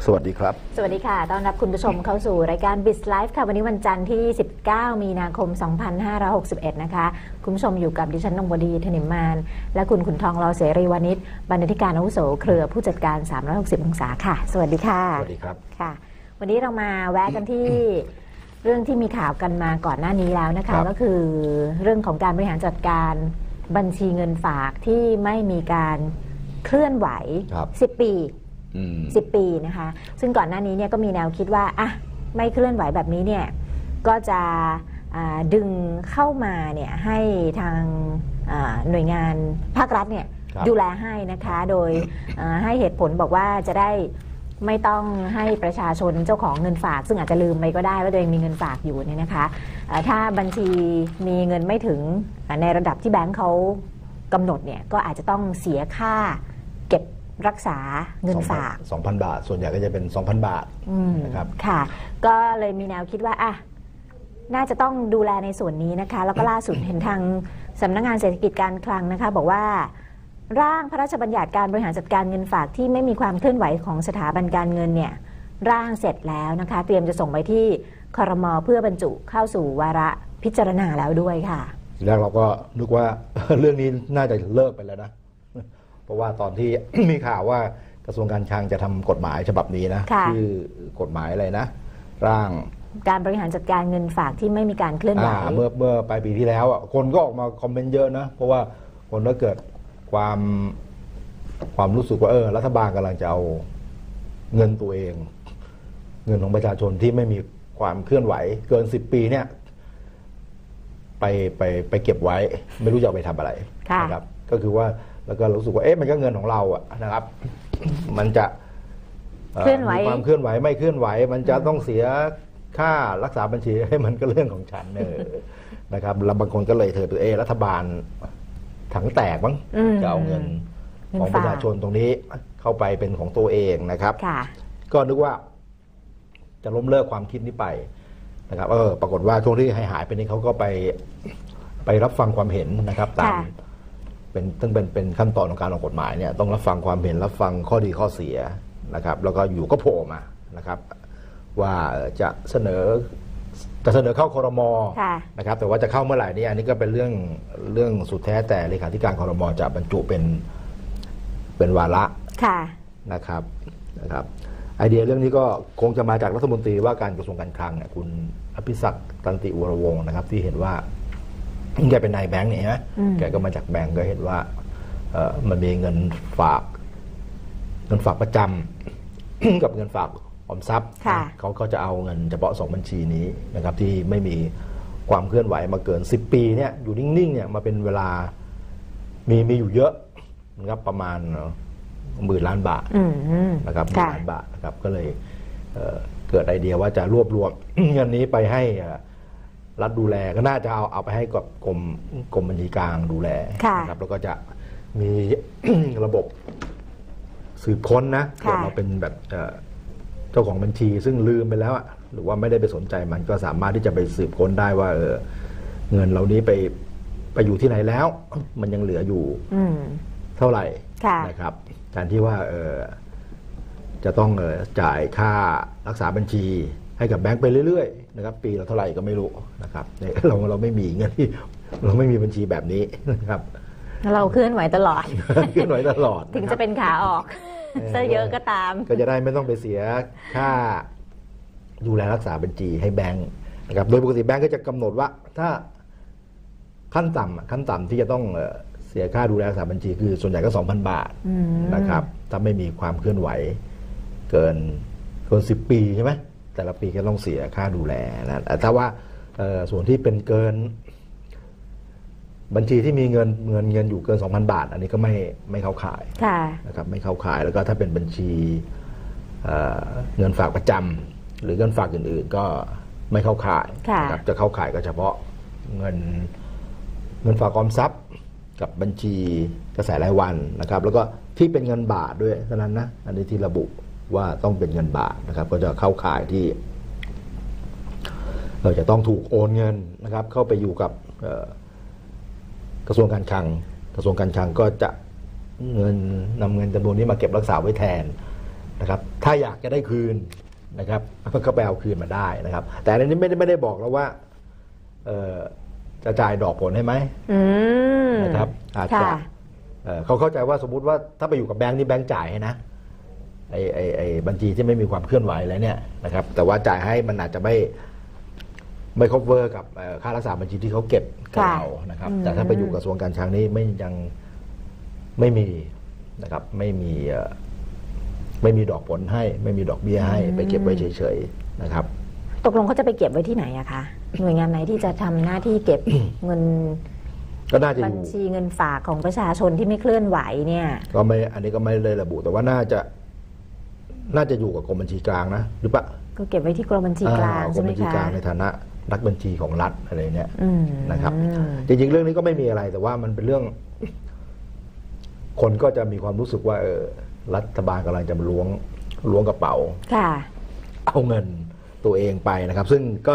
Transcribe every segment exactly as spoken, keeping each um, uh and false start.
สวัสดีครับสวัสดีค่ะต้อนรับคุณผู้ชมเข้าสู่รายการ Biz Live ค่ะวันนี้วันจันทร์ที่สิบเก้ามีนาคมสองพันห้าร้อยหกสิบเอ็ดนะคะคุณผู้ชมอยู่กับดิฉันนงบดีธนิมมานและคุณขุนทองรอเสรีวานิชบรรณาธิการอาวุโสเครือผู้จัดการสามร้อยหกสิบองศาค่ะสวัสดีค่ะสวัสดีครับค่ะวันนี้เรามาแวะกันที่เรื่องที่มีข่าวกันมาก่อนหน้านี้แล้วนะคะก็คือเรื่องของการบริหารจัดการบัญชีเงินฝากที่ไม่มีการเคลื่อนไหวสิบปีสิบปีนะคะซึ่งก่อนหน้านี้เนี่ยก็มีแนวคิดว่าอ่ะไม่เคลื่อนไหวแบบนี้เนี่ยก็จะดึงเข้ามาเนี่ยให้ทางหน่วยงานภาครัฐเนี่ยดูแลให้นะคะโดยให้เหตุผลบอกว่าจะได้ไม่ต้องให้ประชาชนเจ้าของเงินฝากซึ่งอาจจะลืมไปก็ได้ว่าตัวเองมีเงินฝากอยู่เนี่ยนะคะถ้าบัญชีมีเงินไม่ถึงในระดับที่แบงก์เขากำหนดเนี่ยก็อาจจะต้องเสียค่าเก็บรักษาเงินฝากสองพัน บาทส่วนใหญ่ก็จะเป็น สองพัน บาทนะครับค่ะก็เลยมีแนวคิดว่าอ่ะน่าจะต้องดูแลในส่วนนี้นะคะแล้วก็ล่าสุดเห็นทางสำนักงานเศรษฐกิจการคลังนะคะบอกว่าร่างพระราชบัญญัติการบริหารจัดการเงินฝากที่ไม่มีความเคลื่อนไหวของสถาบันการเงินเนี่ยร่างเสร็จแล้วนะคะเตรียมจะส่งไปที่ครม.เพื่อบรรจุเข้าสู่วาระพิจารณาแล้วด้วยค่ะทีแรกเราก็นึกว่าเรื่องนี้น่าจะเลิกไปแล้วนะเพราะว่าตอนที่ มีข่าวว่ากระทรวงการคลังจะทำกฎหมายฉบับนี้นะชื่อกฎหมายอะไรนะร่างการบริหารจัดการเงินฝากที่ไม่มีการเคลื่อนไหวเมื่อเมื่อปลายปีที่แล้วคนก็ออกมาคอมเมนต์เยอะนะเพราะว่าคนก็เกิดความความรู้สึกว่าเออรัฐบาลกำลังจะเอาเงินตัวเองเงินของประชาชนที่ไม่มีความเคลื่อนไหวเกินสิบปีเนี่ยไปไปไปเก็บไว้ไม่รู้จะเอาไปทำอะไรนะครับก็คือว่าแล้วก็รู้สึกว่าเอ๊ะมันก็เงินของเราอะนะครับมันจะเคลื่อนไหวความเคลื่อนไหวไม่เคลื่อนไหวมันจะต้องเสียค่ารักษาบัญชีให้มันก็เรื่องของฉันเนอนะครับแล้วบางคนก็เลยเถิดตัวเอรัฐบาลถังแตกมั้งจะเอาเงินของประชาชนตรงนี้เข้าไปเป็นของตัวเองนะครับก็นึกว่าจะล้มเลิกความคิดนี้ไปนะครับเออปรากฏว่าช่วงที่หายหายไปนี้เขาก็ไปไปรับฟังความเห็นนะครับตามเป็นต้องเป็นเป็นขั้นตอนของการออกกฎหมายเนี่ยต้องรับฟังความเห็นรับฟังข้อดีข้อเสียนะครับแล้วก็อยู่ก็โผล่มานะครับว่าจะเสนอจะเสนอเข้าครม.นะครับแต่ว่าจะเข้าเมื่อไหร่นี่อันนี้ก็เป็นเรื่องเรื่องสุดแท้แต่เลขาธิการครม.จะบรรจุเป็นเป็นวาระนะครับนะครับไอเดียเรื่องนี้ก็คงจะมาจากรัฐมนตรีว่าการกระทรวงการคลังเนี่ยคุณอภิศักดิ์ตันติวรวงศ์นะครับที่เห็นว่าแกเป็นนายแบงค์เนี่ยนะแกก็มาจากแบงค์ก็เห็นว่ามันมีเงินฝากเงินฝากประจำ กับเงินฝากออมทรัพย์เขาเขาจะเอาเงินเฉพาะสองบัญชีนี้นะครับที่ไม่มีความเคลื่อนไหวมาเกินสิบปีเนี่ยอยู่นิ่งๆเนี่ยมาเป็นเวลามีมีอยู่เยอะนะครับประมาณหมื่นล้านบาทนะครับหมื่นล้านบาทนะครับก็เลยเกิดไอเดียว่าจะรวบรวมเงินนี้ไปให้รัฐดูแลก็น่าจะเอาเอาไปให้กับกรมกรมบัญชีกลางดูแลนะครับแล้วก็จะมี ระบบสืบค้นนะเกิดเราเป็นแบบเจ้าของบัญชีซึ่งลืมไปแล้วหรือว่าไม่ได้ไปสนใจมันก็สามารถที่จะไปสืบค้นได้ว่าเออเงินเหล่านี้ไปไปอยู่ที่ไหนแล้วมันยังเหลืออยู่เท่าไหร่นะครับแทนที่ว่าเออจะต้องเออจ่ายค่ารักษาบัญชีให้กับแบงก์ไปเรื่อยๆนะครับปีละเท่าไหร่ก็ไม่รู้นะครับเราเราไม่มีเงินที่เราไม่มีบัญชีแบบนี้นะครับเราเคลื่อนไหวตลอดเคลื่อนไหวตลอดถึงจะเป็นขาออกซะเยอะก็ตามก็จะได้ไม่ต้องไปเสียค่าดูแลรักษาบัญชีให้แบงก์นะครับโดยปกติแบงก์ก็จะกำหนดว่าถ้าขั้นต่ำขั้นต่ำที่จะต้องเสียค่าดูแลรักษาบัญชีคือส่วนใหญ่ก็ สองพัน บาทนะครับถ้าไม่มีความเคลื่อนไหวเกินเกินสิบปีใช่ไหมแต่ละปีก็ต้องเสียค่าดูแลนะแต่ถ้าว่าส่วนที่เป็นเกินบัญชีที่มีเงินเงินเงินอยู่เกิน สองพัน บาทอันนี้ก็ไม่ไม่เข้าข่ายนะครับไม่เข้าข่ายแล้วก็ถ้าเป็นบัญชีเงินฝากประจำหรือเงินฝากอื่นๆก็ไม่เข้าข่ายนะครับจะเข้าข่ายก็เฉพาะเงินเงินฝากออมทรัพย์กับบัญชีกระแสรายวันนะครับแล้วก็ที่เป็นเงินบาทด้วยเท่านั้นนะอันนี้ที่ระบุว่าต้องเป็นเงินบาทนะครับก็จะเข้าข่ายที่เราจะต้องถูกโอนเงินนะครับเข้าไปอยู่กับกระทรวงการคลังกระทรวงการคลังก็จะเงินนำเงินจำนวนนี้มาเก็บรักษาไว้แทนนะครับถ้าอยากจะได้คืนนะครับก็ไปเอาคืนมาได้นะครับแต่อันนี้ไม่ได้ไม่ได้บอกแล้วว่าจะจ่ายดอกผลให้ไหมนะครับอาจจะเขาเข้าใจว่าสมมุติว่าถ้าไปอยู่กับแบงค์นี่แบงค์จ่ายให้นะไอ้ไอ้ไอ้บัญชีที่ไม่มีความเคลื่อนไหวแล้วเนี่ยนะครับแต่ว่าจ่ายให้มันอาจจะไม่ไม่ cover กับค่ารักษาบัญชีที่เขาเก็บกับเรานะครับแต่ถ้าไปอยู่กระทรวงการคลังนี่ไม่ยังไม่มีนะครับไม่มีไม่มีดอกผลให้ไม่มีดอกเบี้ยให้ไปเก็บไว้เฉยๆนะครับตกลงเขาจะไปเก็บไว้ที่ไหนอะคะหน่วยงานไหนที่จะทำหน้าที่เก็บ เงินก็น่าจะบัญชีเงินฝากของประชาชนที่ไม่เคลื่อนไหวเนี่ยก็ไม่อันนี้ก็ไม่เลยระบุแต่ว่าน่าจะน่าจะอยู่กับกรมบัญชีกลางนะหรือเปล่าก็เก็บไว้ที่กรมบัญชีกลางใช่ไหมคะกรมบัญชีกลางในฐานะนักบัญชีของรัฐอะไรเนี่ยนะครับจริงๆเรื่องนี้ก็ไม่มีอะไรแต่ว่ามันเป็นเรื่องคนก็จะมีความรู้สึกว่าเออรัฐบาลกำลังจะมาล้วงล้วงกระเป๋าเอาเงินตัวเองไปนะครับซึ่งก็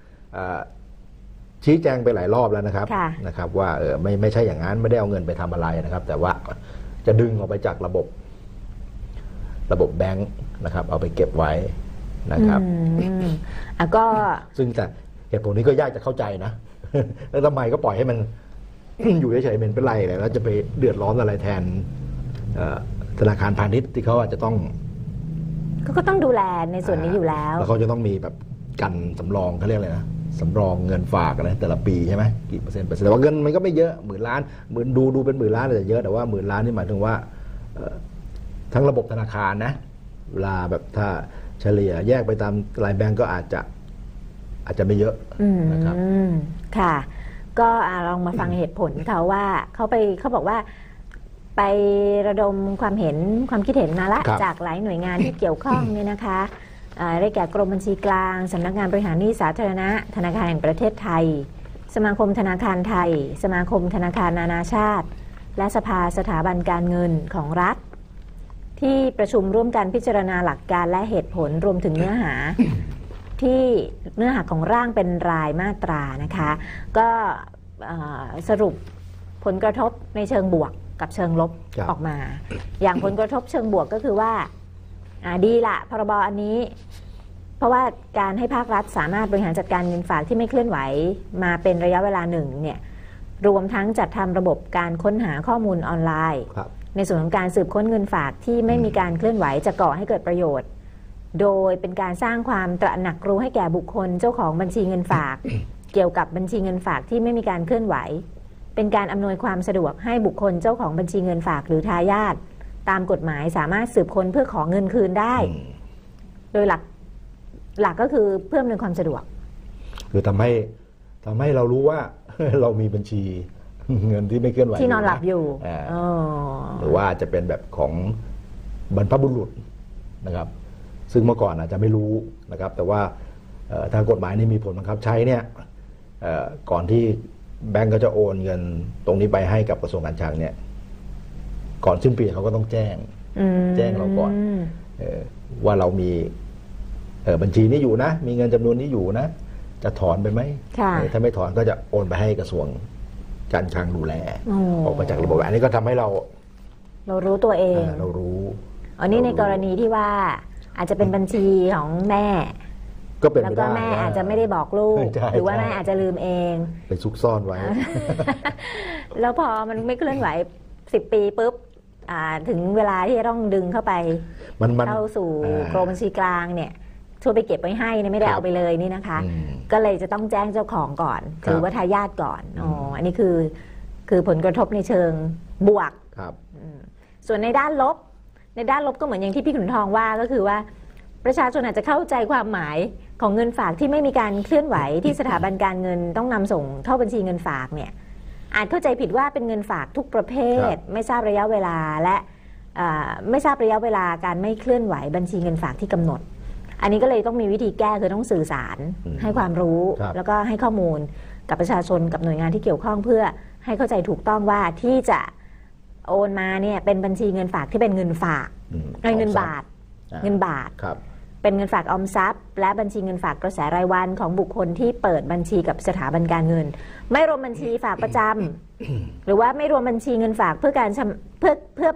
ชี้แจงไปหลายรอบแล้วนะครับนะครับว่าเออไม่ไม่ใช่อย่างนั้นไม่ได้เอาเงินไปทำอะไรนะครับแต่ว่าจะดึงออกไปจากระบบระบบแบงค์นะครับเอาไปเก็บไว้นะครับอ่ะก็ซึ่งแต่เหตุผลนี้ก็ยากจะเข้าใจนะแล้วทำไมก็ปล่อยให้มัน อยู่เฉยๆเป็นเป็นไรเลยแล้วจะไปเดือดร้อนอะไรแทนธนาคารพาณิชย์ที่เขาอาจจะต้องเขาก็ต้องดูแลในส่วนนี้อยู่แล้วแล้วเขาจะต้องมีแบบกันสำรองเขาเรียกอะไรนะสำรองเงินฝากอะไรแต่ละปีใช่ไหมกี่เปอร์เซ็นต์เปอร์เซ็นต์แต่ว่าเงินมันก็ไม่เยอะหมื่นล้านหมื่นดูดูเป็นหมื่นล้านแต่เยอะแต่ว่าหมื่นล้านนี่หมายถึงว่าทั้งระบบธนาคารนะเวลาแบบถ้าเฉลี่ยแยกไปตามรายแบงก์ก็อาจจะอาจจะไม่เยอะนะครับค่ะก็ลองมาฟังเหตุผลเขาว่าเขาไปเขาบอกว่าไประดมความเห็นความคิดเห็นมาละจากหลายหน่วยงานที่เกี่ยวข้องเนี่ยนะคะได้แก่กรมบัญชีกลางสำนักงานบริหารหนี้สาธารณะธนาคารแห่งประเทศไทยสมาคมธนาคารไทยสมาคมธนาคารนานาชาติและสภาสถาบันการเงินของรัฐที่ประชุมร่วมกันพิจารณาหลักการและเหตุผลรวมถึงเนื้อหาที่เนื้อหาของร่างเป็นรายมาตรานะคะก็สรุปผลกระทบในเชิงบวกกับเชิงลบออกมาอย่างผลกระทบเชิงบวกก็คือว่าดีละพรบอันนี้เพราะว่าการให้ภาครัฐสามารถบริหารจัดการเงินฝากที่ไม่เคลื่อนไหวมาเป็นระยะเวลาหนึ่งเนี่ยรวมทั้งจัดทำระบบการค้นหาข้อมูลออนไลน์ในส่วนของการสืบค้นเงินฝากที่ไม่มีการเคลื่อนไหวจะก่อให้เกิดประโยชน์โดยเป็นการสร้างความตระหนักรู้ให้แก่บุคคลเจ้าของบัญชีเงินฝากเกี่ยวกับบัญชีเงินฝากที่ไม่มีการเคลื่อนไหวเป็นการอำนวยความสะดวกให้บุคคลเจ้าของบัญชีเงินฝากหรือทายาทตามกฎหมายสามารถสืบค้นเพื่อขอเงินคืนได้โดยหลักหลักก็คือเพิ่มในความสะดวกคือทำให้ทำให้เรารู้ว่าเรามีบัญชีเงินที่ไม่เคลื่อนไหวที่นอนหลับอยู่หรือว่าจะเป็นแบบของบรรพบุรุษนะครับซึ่งเมื่อก่อนอาจจะไม่รู้นะครับแต่ว่าทางกฎหมายนี่มีผลบังคับใช้เนี่ยก่อนที่แบงก์ก็จะโอนเงินตรงนี้ไปให้กับกระทรวงการคลังเนี่ยก่อนสิ้นปีเขาก็ต้องแจ้งแจ้งเราก่อนว่าเรามีบัญชีนี้อยู่นะมีเงินจำนวนนี้อยู่นะจะถอนไปไหมถ้าไม่ถอนก็จะโอนไปให้กระทรวงการคลังดูแลออกมาจากระบบอันนี้ก็ทำให้เราเรารู้ตัวเองเรารู้อันนี้ในกรณีที่ว่าอาจจะเป็นบัญชีของแม่ก็เป็นแล้วก็แม่อาจจะไม่ได้บอกลูกหรือว่าแม่อาจจะลืมเองไปซุกซ่อนไว้แล้วพอมันไม่เคลื่อนไหวสิบปีปุ๊บถึงเวลาที่จะต้องดึงเข้าไปเข้าสู่กรมบัญชีกลางเนี่ยช่วยไปเก็บไว้ให้เนี่ยไม่ได้เอาไปเลยนี่นะคะก็เลยจะต้องแจ้งเจ้าของก่อนหรือว่าทายาทก่อนอ๋ออันนี้คือคือผลกระทบในเชิงบวกส่วนในด้านลบในด้านลบก็เหมือนอย่างที่พี่ขุนทองว่าก็คือว่าประชาชนอาจจะเข้าใจความหมายของเงินฝากที่ไม่มีการเคลื่อนไหวที่สถาบันการเงินต้องนำส่งเข้าบัญชีเงินฝากเนี่ยอาจเข้าใจผิดว่าเป็นเงินฝากทุกประเภทไม่ทราบระยะเวลาและไม่ทราบระยะเวลาการไม่เคลื่อนไหวบัญชีเงินฝากที่กำหนดอันนี้ก็เลยต้องมีวิธีแก้คือต้องสื่อสารให้ความรู้แล้วก็ให้ข้อมูลกับประชาชนกับหน่วยงานที่เกี่ยวข้องเพื่อให้เข้าใจถูกต้องว่าที่จะโอนมาเนี่ยเป็นบัญชีเงินฝากที่เป็นเงินฝากเงินบาทเงินบาทเป็นเงินฝากออมทรัพย์และบัญชีเงินฝากกระแสรายวันของบุคคลที่เปิดบัญชีกับสถาบันการเงินไม่รวมบัญชีฝากประจำ หรือว่าไม่รวมบัญชีเงินฝากเพื่อการเพื่อเพื่อเพื่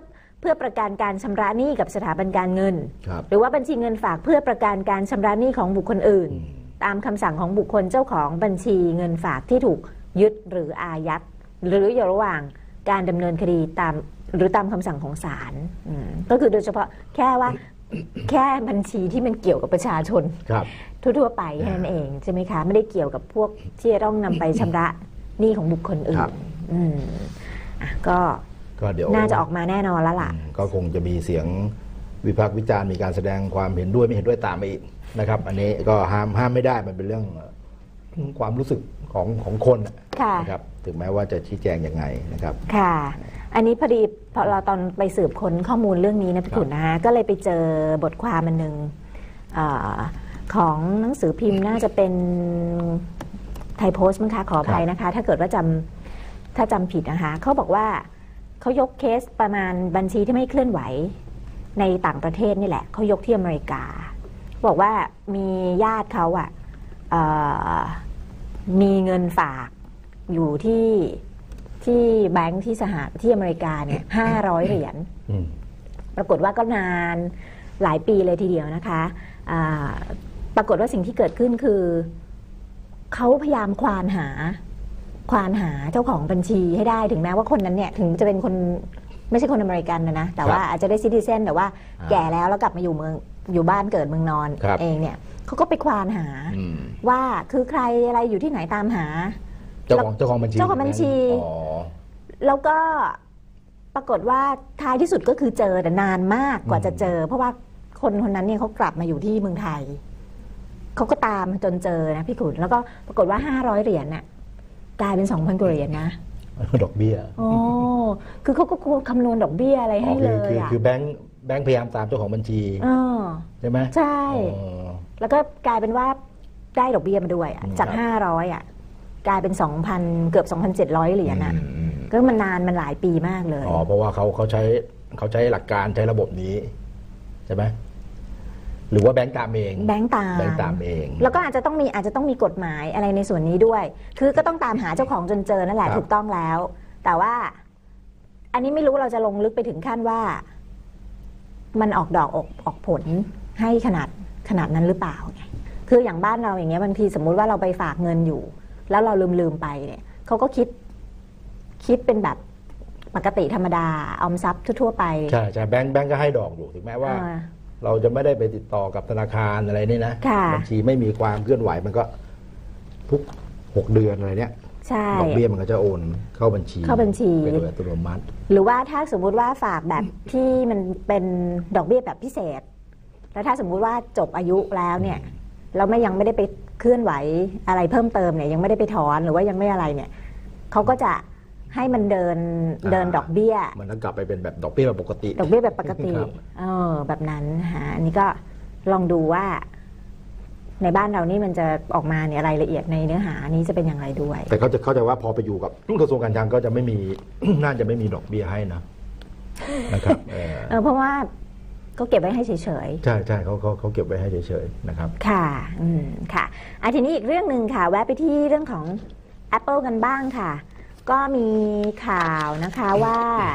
พื่อประกันการชำระหนี้กับสถาบันการเงินครับหรือว่าบัญชีเงินฝากเพื่อประกันการชำระหนี้ของบุคคลอื่นอืมตามคำสั่งของบุคคลเจ้าของบัญชีเงินฝากที่ถูกยึดหรืออายัดหรืออยู่ระหว่างการดำเนินคดีตามหรือตามคำสั่งของศาลอืมก็คือโดยเฉพาะแค่ว่า แค่บัญชีที่มันเกี่ยวกับประชาชนครับทั่วๆไปแค่นั้นเองใช่ไหมคะไม่ได้เกี่ยวกับพวกที่จะต้องนำไปชำระหนี้ของบุคคลอื่ครันบอืมอ่ะก็ก็เดี๋ยวน่าจะออกมาแน่นอนแล้วล่ะอืมก็คงจะมีเสียงวิพากษ์วิจารณ์มีการแสดงความเห็นด้วยไม่เห็นด้วยตามไปอีกนะครับ อันนี้ก็ห้ามห้ามไม่ได้มันเป็นเรื่องเอ่อความรู้สึกของของคนน่ะค่ะนะครับถึงแม้ว่าจะชี้แจงยังไงนะครับค่ะ อันนี้พอดีพอเราตอนไปสืบค้นข้อมูลเรื่องนี้นะพี่ขุนนะคะก็เลยไปเจอบทความอันหนึ่งเออของหนังสือพิมพ์น่าจะเป็นไทยโพสต์มั้งคะขออภัยนะคะ ถ้าเกิดว่าจำถ้าจำผิดนะคะเขาบอกว่าเขายกเคสประมาณบัญชีที่ไม่เคลื่อนไหวในต่างประเทศนี่แหละเขายกที่อเมริกา บอกว่ามีญาติเขาอะเอ่ะมีเงินฝากอยู่ที่ที่แบงค์ที่สหที่อเมริกาเนี่ยห้าร้อยเหรียญอืมปรากฏว่าก็นานหลายปีเลยทีเดียวนะคะอ่าปรากฏว่าสิ่งที่เกิดขึ้นคือเขาพยายามควานหาควานหาเจ้าของบัญชีให้ได้ถึงแม้ว่าคนนั้นเนี่ยถึงจะเป็นคนไม่ใช่คนอเมริกันนะนะแต่ว่าอาจจะได้ซิติเซนแต่ว่าแก่แล้วแล้วกลับมาอยู่เมืองอยู่บ้านเกิดเมืองนอนเองเนี่ยเขาก็ไปควานหาอืมว่าคือใครอะไรอยู่ที่ไหนตามหาเจ้าของเจ้าของบัญชีเจ้าของบัญชีอ๋อแล้วก็ปรากฏว่าท้ายที่สุดก็คือเจอแต่นานมากกว่าจะเจอ เพราะว่าคนคนนั้นเนี่ยเขากลับมาอยู่ที่เมืองไทยเขาก็ตามจนเจอนะพี่ขุนแล้วก็ปรากฏว่าห้าร้อยเหรียญน่ะกลายเป็นสองพันกว่าเหรียญนะดอกเบี้ยโอ้คือเขาก็คำนวณดอกเบี้ยอะไรอ๋ให้อเลคือย คืออ่ะคือแบงค์แบงค์พยายามตามเจ้าของบัญชีเออใช่ไหมใช่อ๋อแล้วก็กลายเป็นว่าได้ดอกเบี้ยมาด้วยอะอืมจากครับห้าร้อยอ่ะกลายเป็นสองพันเกือบสองพันเจ็ดร้อยเหรียญอ่ะอืมอืมก็มันนานมันหลายปีมากเลยอ๋อเพราะว่าเขาเขาใช้เขาใช้หลักการใช้ระบบนี้ใช่ไหมหรือว่าแบงค์ตามเองแบงค์ตามแบงค์ตามเองแล้วก็อาจจะต้องมีอาจจะต้องมีกฎหมายอะไรในส่วนนี้ด้วย คือก็ต้องตามหาเจ้าของจนเจอนั่นแหละครับถูกต้องแล้ว แต่ว่า อันนี้ไม่รู้เราจะลงลึกไปถึงขั้นว่า มันออกดอกออกออกผลให้ขนาดขนาดนั้นหรือเปล่าไงคืออย่างบ้านเราอย่างเงี้ยบางทีสมมุติว่าเราไปฝากเงินอยู่ แล้วเราลืมลืมไปเนี่ยเขาก็คิดคิดเป็นแบบปกติธรรมดาออมทรัพย์ทั่วๆไปใช่ใช่แบงค์แบงค์ก็ให้ดอกอยู่ถึงแม้ว่าอ่าเราจะไม่ได้ไปติดต่อกับธนาคารอะไรนี่นะค่ะบัญชีไม่มีความเคลื่อนไหวมันก็ทุกหกเดือนอะไรเนี้ยใช่ดอกเบี้ยมันก็จะโอนเข้าบัญชีเข้าบัญชีไปโดยอัตโนมัติหรือว่าถ้าสมมุติว่าฝากแบบที่มันเป็นดอกเบี้ยแบบพิเศษ แล้วถ้าสมมุติว่าจบอายุแล้วเนี่ยเราไม่ยังไม่ได้ไปเคลื่อนไหวอะไรเพิ่มเติมเนี่ยยังไม่ได้ไปถอนหรือว่ายังไม่อะไรเนี่ยเขาก็จะให้มันเดินอ่าเดินดอกเบี้ยมันก็กลับไปเป็นแบบดอกเบี้ยแบบปกติดอกเบี้ยแบบปกติครับเออแบบนั้นนะคะอันนี้ก็ลองดูว่า ในบ้านเรานี่มันจะออกมาเนี่ยรายละเอียดในเนื้อหานี้จะเป็นอย่างไรด้วยแต่เขาจะเข้าใจว่าพอไปอยู่กับกระทรวงการคลังก็จะไม่มี น่าจะไม่มีดอกเบี้ยให้นะนะครับเออเออเพราะว่าก็เก็บไว้ให้เฉยใช่ใช่เขาเขาเขาเก็บไว้ให้เฉยๆนะครับๆค่ะอืมค่ะอ่ะทีนี้อีกเรื่องหนึ่งค่ะ แวะไปที่เรื่องของ Apple กันบ้างค่ะ ก็มีข่าวนะคะว่า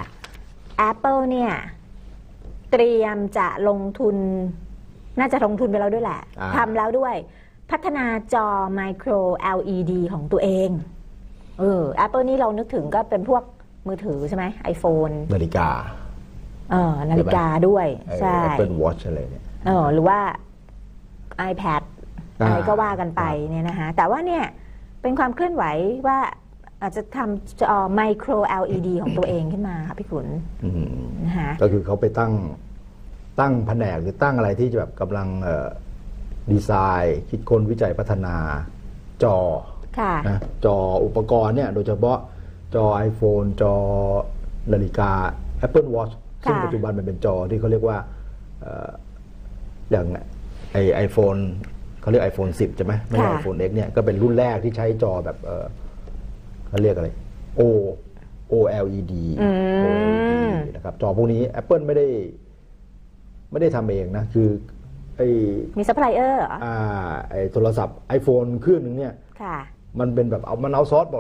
Apple เนี่ยเตรียมจะลงทุน น่าจะลงทุนไปแล้วด้วยแหละอ่าทำแล้วด้วยพัฒนาจอ Micro แอล อี ดี ของตัวเองเออ Apple นี่เรานึกถึงก็เป็นพวกมือถือใช่ไหม iPhone นาฬิกาเออนาฬิกาด้วยใช่ไอ้ Apple Watch อะไรเนี่ยเออหรือว่า iPad อ่าอะไรก็ว่ากันไปครับเนี่ยนะคะแต่ว่าเนี่ยเป็นความเคลื่อนไหวว่าอาจจะทำจอ Micro แอล อี ดี ของตัวเองขึ้นมาค่ะพี่ขุนอืมนะคะก็คือเขาไปตั้งตั้งแผนกหรือตั้งอะไรที่จะแบบกำลังเอ่อดีไซน์ คิดค้นวิจัยพัฒนาจอค่ะนะจออุปกรณ์เนี่ยโดยเฉพาะจอ iPhone จอนาฬิกา Apple Watch ซึ่งค่ะปัจจุบันมันเป็นจอที่เขาเรียกว่าเอ่ออย่างไอไอโฟนเขาเรียก iPhone สิบใช่ไหมไม่ใช่ iPhone X เนี่ยก็เป็นรุ่นแรกที่ใช้จอแบบเอ่อเขาเรียกอะไร Oโอ แอล อี ดีอืมโอ แอล อี ดี นะครับจอพวกนี้ Apple ไม่ได้ไม่ได้ทำเองนะ คือไอมีซัพพลายเออร์เหรออ่าไอโทรศัพท์ iPhone เครื่องนึงเนี่ยค่ะมันเป็นแบบเอามันเอาซอสหมดอะ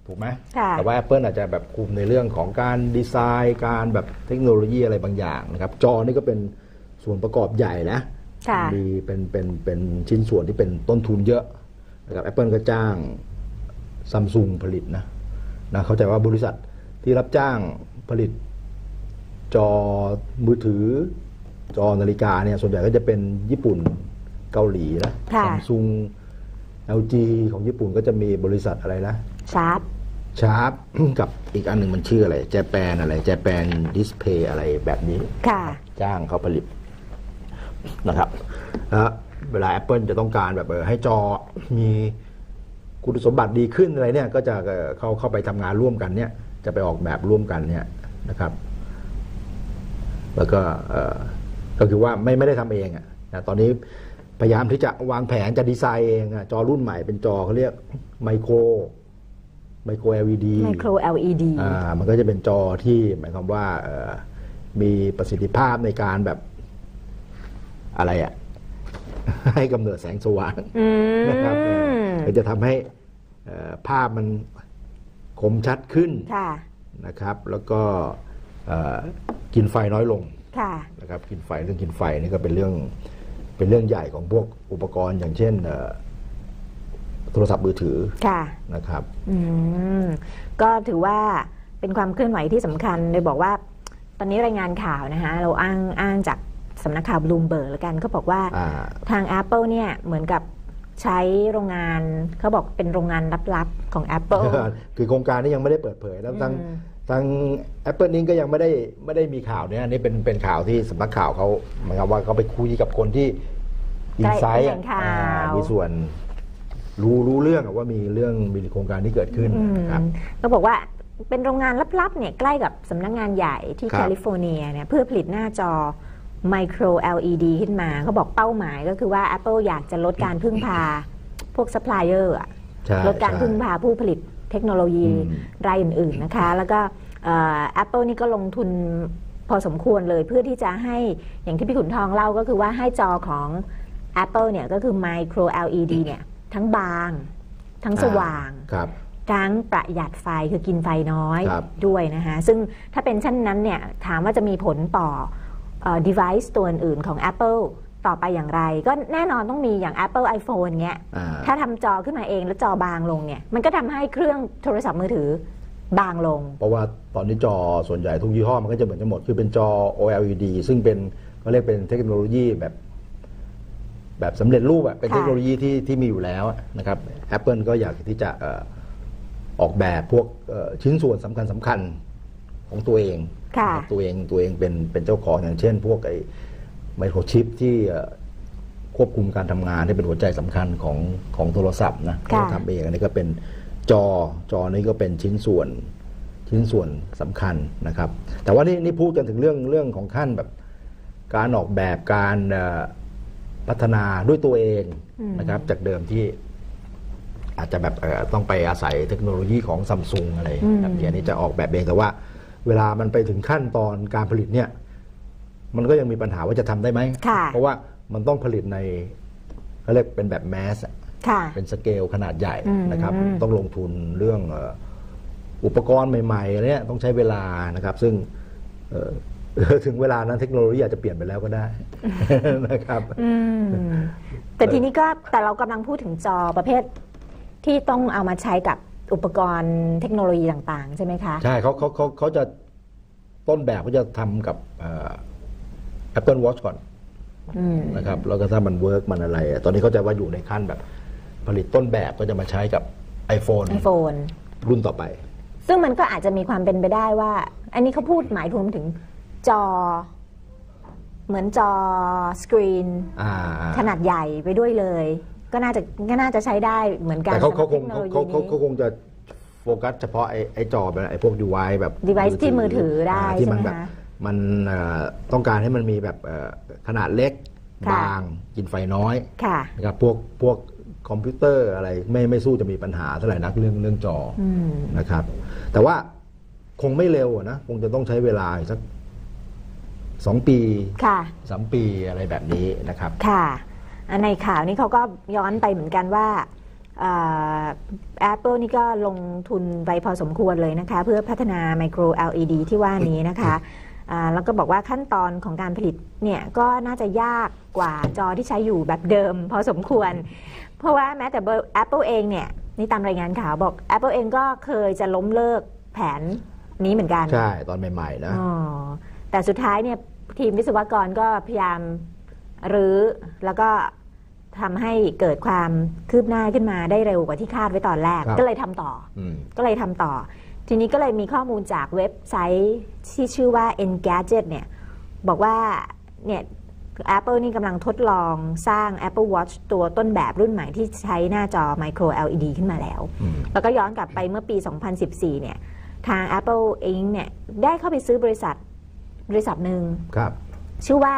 ถูกไหมค่ะแต่ว่า Apple อาจจะแบบคุมในเรื่องของการดีไซน์การแบบเทคโนโลยีอะไรบางอย่างนะครับจอนี่ก็เป็นส่วนประกอบใหญ่นะค่ะมีเป็นเป็นเป็นชิ้นส่วนที่เป็นต้นทุนเยอะนะครับ Apple ก็จ้างซัมซุงผลิตนะนะเข้าใจว่าบริษัทที่รับจ้างผลิตจอมือถือจอนาฬิกาเนี่ยส่วนใหญ่ก็จะเป็นญี่ปุ่นเกาหลีนะค่ะซัมซุง แอล จี ของญี่ปุ่นก็จะมีบริษัทอะไรนะชาร์ปชาร์ป กับอีกอันหนึ่งมันชื่ออะไรแจแปนอะไรแจแปนดิสเพย์อะไรแบบนี้ค่ะจ้างเขาผลิตนะครับแล้วเวลา Apple จะต้องการแบบเออให้จอมีคุณสมบัติดีขึ้นอะไรเนี่ยก็จะเอ่อเข้าเข้าไปทำงานร่วมกันเนี่ยจะไปออกแบบร่วมกันเนี่ยนะครับ แล้วก็เอ่อก็คือว่าไม่ไม่ได้ทำเองอะนะตอนนี้พยายามที่จะวางแผนจะดีไซน์เองอะจอรุ่นใหม่เป็นจอเขาเรียกไมโครไมโคร แอล อี ดีไมโคร แอล อี ดีอ่ามันก็จะเป็นจอที่หมายความว่าเอ่อมีประสิทธิภาพในการแบบอะไรอะ ให้กำเนิดแสงสว่างอืมนะครับก็จะทำให้เอ่อภาพมันคมชัดขึ้นค่ะนะครับ แล้วก็เอ่อกินไฟน้อยลงค่ะนะครับกินไฟเรื่องกินไฟนี่ก็เป็นเรื่องเป็นเรื่องใหญ่ของพวกอุปกรณ์อย่างเช่นเอ่อโทรศัพท์มือถือค่ะนะครับอืมก็ถือว่าเป็นความเคลื่อนไหวที่สำคัญเลยบอกว่า ตอนนี้รายงานข่าวนะคะเราอ้างอ้างจากสำนักข่าวบลูมเบิร์กแล้วกันก็บอกว่าอ่าทาง Apple เนี่ยเหมือนกับใช้โรงงานเขาบอกเป็นโรงงานลับๆของ Apple คือโครงการนี้ยังไม่ได้เปิดเผยแล้วทางอืมทาง Apple นี้ก็ยังไม่ได้ไม่ได้มีข่าวเนี่ยอันนี้เป็นเป็นข่าวที่สำนักข่าวเขาหมายความว่าเขาไปคุยกับคนที่อินไซต์ใกล้ๆข่าวมีส่วนรู้รู้เรื่องอะว่ามีเรื่องมีโครงการที่เกิดขึ้นอืมนะครับก็บอกว่าเป็นโรงงานลับๆเนี่ยใกล้กับสำนักงานใหญ่ที่ครับแคลิฟอร์เนียเนี่ยเพื่อผลิตหน้าจอไมโคร แอล อี ดี ขึ้นมาเขาบอกเป้าหมายก็คือว่า Apple อยากจะลดการพึ่งพาพวกซัพพลายเออร์อะใช่ลดการใช่พึ่งพาผู้ผลิตเทคโนโลยีอืมรายอื่นๆนะคะ แล้วก็เอ่อ Apple นี่ก็ลงทุนพอสมควรเลยเพื่อที่จะให้อย่างที่พี่ขุนทองเล่าก็คือว่าให้จอของ Apple เนี่ยก็คือ Micro แอล อี ดี เนี่ยทั้งบาง ทั้งสว่างครับทั้งประหยัดไฟคือกินไฟน้อยครับด้วยนะคะซึ่งถ้าเป็นเช่นนั้นเนี่ยถามว่าจะมีผลต่อเอ่อ device ตัวอื่นๆของ Apple ต่อไปอย่างไร ก็แน่นอนต้องมีอย่าง Apple iPhone เงี้ยอ่าถ้าทำจอขึ้นมาเองแล้วจอบางลงเนี่ยมันก็ทำให้เครื่องโทรศัพท์มือถือบางลงเพราะว่าตอนนี้จอส่วนใหญ่ทุกยี่ห้อมันก็จะเหมือนกันหมดคือเป็นจอ โอ แอล อี ดี ซึ่งเป็นเขาเรียกเป็นเทคโนโลยีแบบ แบบสำเร็จรูปอะเป็นค่ะเทคโนโลยีที่ที่มีอยู่แล้วอะนะครับ Apple ก็อยากที่จะเอ่อออกแบบพวกเอ่อชิ้นส่วนสำคัญสำคัญของตัวเองค่ะนะครับตัวเองตัวเองเป็นเป็นเจ้าของอย่างเช่น พวกไอ้ไมโครชิปที่เอ่อควบคุมการทำงานที่เป็นหัวใจสำคัญของของโทรศัพท์นะค่ะเราทำเองอันนี้ก็เป็นจอจอนี้ก็เป็นชิ้นส่วนชิ้นส่วนสำคัญนะครับ แต่ว่านี่นี่พูดกันถึงเรื่องเรื่องของขั้นแบบการออกแบบการเอ่อพัฒนาด้วยตัวเองนะครับ จากเดิมที่อาจจะแบบเอ่อต้องไปอาศัยเทคโนโลยีของซัมซุงอะไรแบบนี้อันนี้จะออกแบบเองแต่ว่า เวลามันไปถึงขั้นตอนการผลิตเนี่ย มันก็ยังมีปัญหาว่าจะทำได้ไหมค่ะเพราะว่ามันต้องผลิตในเขาเรียกเป็นแบบแมสอะค่ะเป็นสเกลขนาดใหญ่อืมนะครับ ต้องลงทุนเรื่องเอ่ออุปกรณ์ใหม่ๆอะไรเนี่ยต้องใช้เวลานะครับ ซึ่งเอ่อ ถึงเวลานั้นเทคโนโลยีอาจจะเปลี่ยนไปแล้วก็ได้ นะครับอืมแต่ทีนี้ก็แต่เรากำลังพูดถึงจอประเภทที่ต้องเอามาใช้กับอุปกรณ์เทคโนโลยีต่างๆ ใช่ไหมคะใช่เขาเขาเขาเขาจะต้นแบบเขาจะทำกับเอ่อ Apple Watch ก่อนอืมนะครับแล้วก็ถ้ามันเวิร์กมันอะไรอะตอนนี้เขาใจะว่าอยู่ในขั้นแบบผลิตต้นแบบก็จะมาใช้กับ iPhone iPhone รุ่นต่อไปซึ่งมันก็อาจจะมีความเป็นไปได้ว่า อันนี้เขาพูดหมายถึงจอ เหมือนจอสกรีนอ่าขนาดใหญ่ไปด้วยเลย ก็น่าจะก็น่าจะใช้ได้เหมือนกันแต่เขาเขาคงสำหรับเขาเทคโนโลยีเขาเขานี้เขาคงจะโฟกัสเฉพาะไอ้ไอ้จอแบบไอ้พวก device แบบ device ที่มือถือได้าที่มันใช่ไหมแบบคะมันเอ่อต้องการให้มันมีแบบเอ่อขนาดเล็กค่ะบางกินไฟน้อยค่ะนะครับพวกพวกคอมพิวเตอร์อะไรไม่ไม่สู้จะมีปัญหาเท่าไหร่นักเรื่องเรื่องจอออืมนะครับ แต่ว่าคงไม่เร็วอะนะคงจะต้องใช้เวลาอีกสักสองปีค่ะสามปีอะไรแบบนี้นะครับค่ะอันในข่าวนี้เขาก็ย้อนไปเหมือนกันว่าแอปเปิลนี่ก็ลงทุนไปพอสมควรเลยนะคะเพื่อพัฒนาไมโคร แอล อี ดี ที่ว่านี้นะคะแล้วก็บอกว่าขั้นตอนของการผลิตเนี่ยก็น่าจะยากกว่าจอที่ใช้อยู่แบบเดิมพอสมควรเพราะว่าแม้แต่ Apple เองเนี่ยนี่ตามรายงานข่าวบอก Apple เองก็เคยจะล้มเลิกแผนนี้เหมือนกันใช่ตอนใหม่ๆนะแต่สุดท้ายเนี่ยทีมวิศวกรก็พยายามรื้อแล้วก็ทำให้เกิดความคืบหน้าขึ้นมาได้เร็วกว่าที่คาดไว้ตอนแรกก็เลยทำต่อก็เลยทำต่อทีนี้ก็เลยมีข้อมูลจากเว็บไซต์ที่ชื่อว่า Engadget เนี่ยบอกว่าเนี่ย Apple นี่กำลังทดลองสร้าง Apple Watch ตัวต้นแบบรุ่นใหม่ที่ใช้หน้าจอ Micro แอล อี ดี ขึ้นมาแล้วแล้วก็ย้อนกลับไปเมื่อปี สองพันสิบสี่ เนี่ยทาง Apple เองเนี่ยได้เข้าไปซื้อบริษัทบริษัทหนึ่งชื่อว่า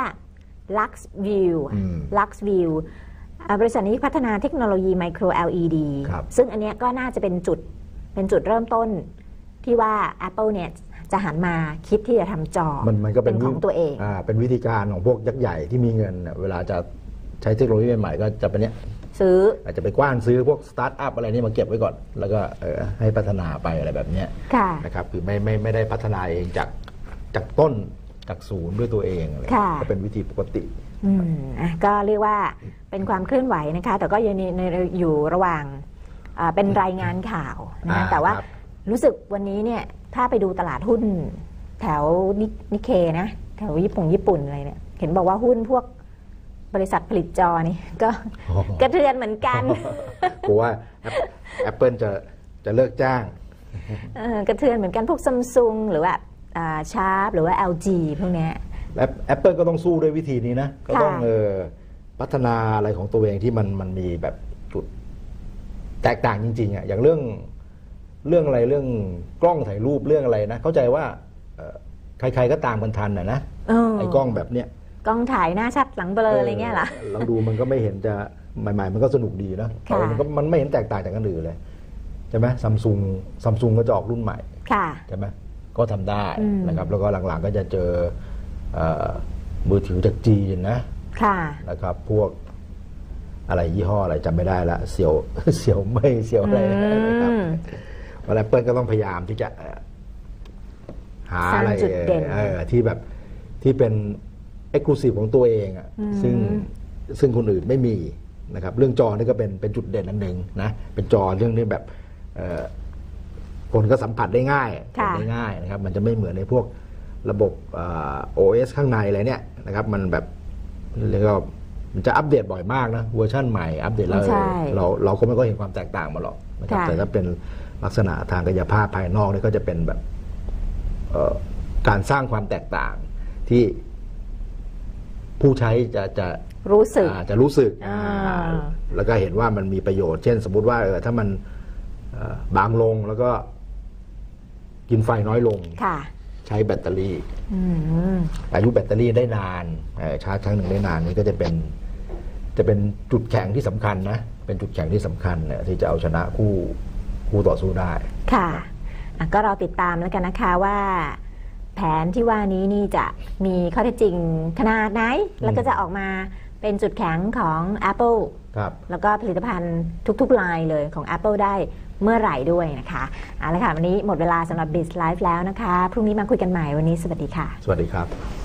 LuxView LuxView บริษัทนี้พัฒนาเทคโนโลยี Micro แอล อี ดี ซึ่งอันนี้ก็น่าจะเป็นจุดเป็นจุดเริ่มต้นที่ว่า Apple เนี่ยจะหันมาคิดที่จะทำจอมันมันก็เป็นของตัวเองอ่าเป็นวิธีการของพวกยักษ์ใหญ่ที่มีเงินเวลาจะใช้เทคโนโลยีใหม่ๆก็จะเป็นเนี้ยซื้ออาจจะไปกว้านซื้อพวกสตาร์ทอัพอะไรนี่มาเก็บไว้ก่อนแล้วก็เออให้พัฒนาไปอะไรแบบนี้นะครับคือไม่ไม่ไม่ได้พัฒนาเองจากจากต้นจากศูนย์ด้วยตัวเองอะไรก็เป็นวิธีปกติอืมอ่ะก็เรียกว่าเป็นความเคลื่อนไหวนะคะแต่ก็ยังอยู่ระหว่างเป็นรายงานข่าวนะแต่ว่ารู้สึกวันนี้เนี่ยถ้าไปดูตลาดหุ้นแถวนิเคนะแถวญี่ปุ่นญี่ปุ่นอะไรเนี่ยเห็นบอกว่าหุ้นพวกบริษัทผลิตจอนี่ก็กระเทือนเหมือนกันเพราะว่า Apple จะจะเลิกจ้างกระเทือนเหมือนกันพวกซัมซุงหรือว่าชาร์ปหรือว่า แอล จี พวกนี้ Apple ก็ต้องสู้ด้วยวิธีนี้นะก็ต้องเออพัฒนาอะไรของตัวเองที่มันมันมีแบบจุดแตกต่างจริงๆอ่ะอย่างเรื่องเรื่องอะไรเรื่องกล้องถ่ายรูปเรื่องอะไรนะเข้าใจว่าใครๆก็ตามกันทันนะนะไอ้กล้องแบบเนี้ยกล้องถ่ายหน้าชัดหลังเบลออะไรเงี้ยเหรอเราดูมันก็ไม่เห็นจะใหม่ๆมันก็สนุกดีนะมันก็มันไม่เห็นแตกต่างจากกันอื่นเลยใช่ไหมซัมซุงซัมซุงก็จะออกรุ่นใหม่ใช่ไหมก็ทำได้นะครับแล้วก็หลังๆก็จะเจอมือถือจากจีนนะนะครับพวกอะไรยี่ห้ออะไรจำไม่ได้ละเสี่ยวเสี่ยวไม่เสี่ยวอะไรนะครับวันแอปเปิลก็ต้องพยายามที่จะหาอะไรที่แบบที่เป็นเอ็กซ์คลูซีฟของตัวเองอ่ะซึ่งซึ่งคนอื่นไม่มีนะครับเรื่องจอนี่ก็เป็นเป็นจุดเด่นอันหนึ่งนะเป็นจอเรื่องนี้แบบคนก็สัมผัสได้ง่ายได้ง่ายนะครับมันจะไม่เหมือนในพวกระบบ โอ เอส ข้างในอะไรเนี่ยนะครับมันแบบเรียกว่ามันจะอัปเดตบ่อยมากนะเวอร์ชันใหม่อัปเดตแล้วเราเราก็ไม่ก็เห็นความแตกต่างมาหรอกนะครับแต่ถ้าเป็นลักษณะทางกายภาพภายนอกนี่ก็จะเป็นแบบการสร้างความแตกต่างที่ผู้ใช้จะจะรู้สึกจะรู้สึกแล้วก็เห็นว่ามันมีประโยชน์เช่นสมมุติว่าเออถ้ามันบางลงแล้วก็กินไฟน้อยลงใช้แบตเตอรี่อายุแบตเตอรี่ได้นานชาร์จครั้งหนึ่งได้นานนี่ก็จะเป็นจะเป็นจุดแข็งที่สำคัญนะเป็นจุดแข็งที่สำคัญเนี่ยที่จะเอาชนะคู่คู่ต่อสู้ได้ค่ะก็เราติดตามแล้วกันนะคะว่าแผนที่ว่านี้นี่จะมีข้อเท็จจริงขนาดไหนแล้วก็จะออกมาเป็นจุดแข็งของ Apple ครับแล้วก็ผลิตภัณฑ์ทุกๆไลน์เลยของ Apple ได้เมื่อไหร่ด้วยนะคะเอาละค่ะวันนี้หมดเวลาสำหรับ Biz Live แล้วนะคะพรุ่งนี้มาคุยกันใหม่วันนี้สวัสดีค่ะสวัสดีครับ